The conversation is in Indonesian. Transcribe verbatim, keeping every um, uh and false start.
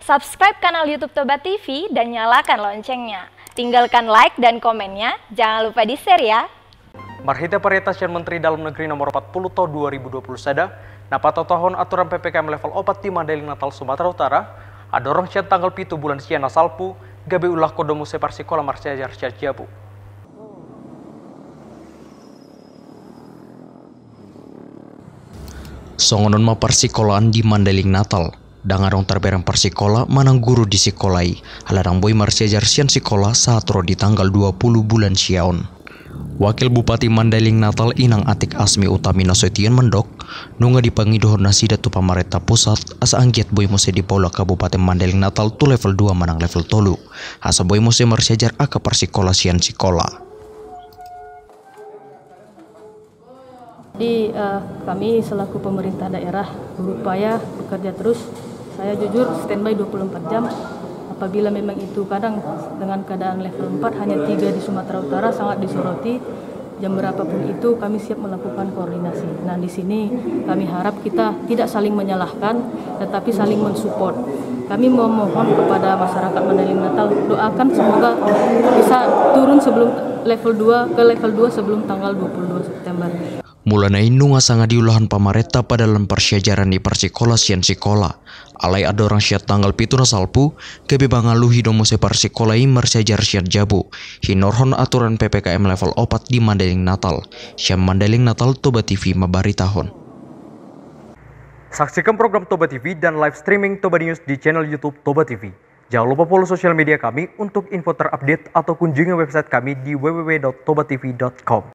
Subscribe kanal YouTube Toba T V dan nyalakan loncengnya. Tinggalkan like dan komennya, jangan lupa di-share ya. Marhita Paritas Menteri Dalam Negeri nomor empat puluh tahun dua ribu dua puluh sada, napat totohon aturan P P K M level opat di Mandailing Natal Sumatera Utara, adorong sian tanggal pitu bulan sian nasalpu, gabe ulah kodomu separsikola marsejar siar jabu. Songonon ma persikolaan di Mandailing Natal. Dangarong terberang persikola manang guru di sekolai. Halarang boy marsejar sian sekolah saatro di tanggal dua puluh bulan siaon. Wakil Bupati Mandailing Natal Inang Atik Asmi Utami Nasution mendok nunga dipangidohon nasi datu pamarentah pusat asa anggiat boy mose di Paula Kabupaten Mandailing Natal tu level dua manang level tolu. Asa boy mose marsejar aka persikola sian sekolah. Jadi uh, kami selaku pemerintah daerah berupaya bekerja terus. Saya jujur standby dua puluh empat jam. Apabila memang itu kadang dengan keadaan level empat hanya tiga di Sumatera Utara sangat disoroti. Jam berapapun itu kami siap melakukan koordinasi. Nah di sini kami harap kita tidak saling menyalahkan tetapi saling mensupport. Kami memohon kepada masyarakat Mandailing Natal doakan semoga bisa turun sebelum level dua ke level dua sebelum tanggal dua puluh dua September. Mulana nunga sangat diulahan pamareta pada dalam persyajaran di persikola sian sekolah. Alai ada orang syat tanggal pitu nasalpu, kebe bangaluhi domo se persikola i mersejar syat jabu. Hinorhon aturan P P K M level opat di Mandailing Natal. Syam Mandailing Natal Toba T V mabari tahun. Saksikan program Toba T V dan live streaming Toba News di channel YouTube Toba T V. Jangan lupa follow sosial media kami untuk info terupdate atau kunjungi website kami di w w w dot toba t v dot com.